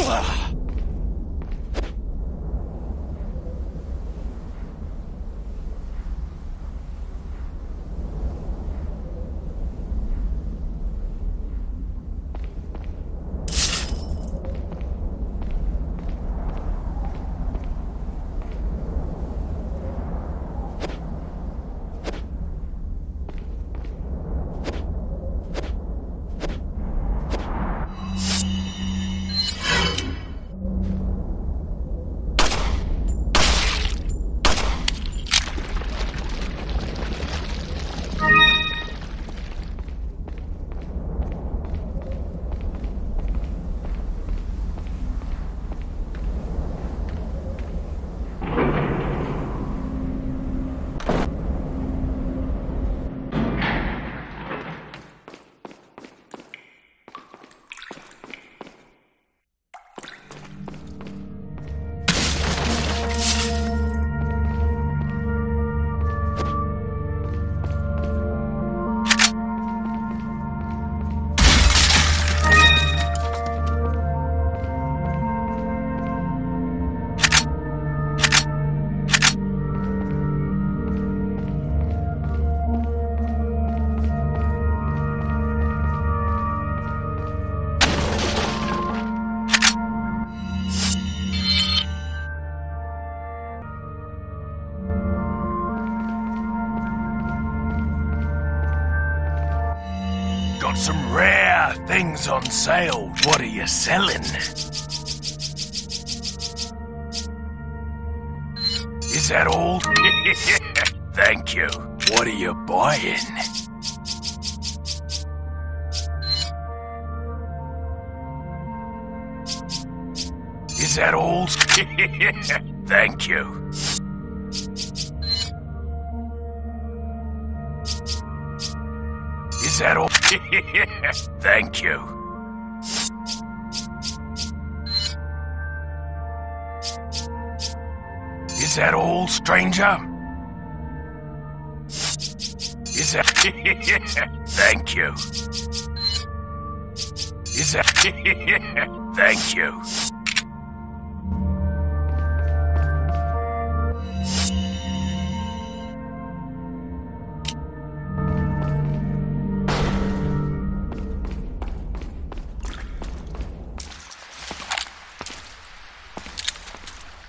Got some rare things on sale. What are you selling? Is that all? Thank you. What are you buying? Is that all? Thank you. Is that all? Thank you. Is that all, stranger? Is that... Thank you. Is that... Thank you.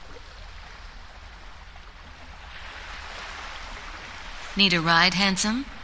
Need a ride, handsome?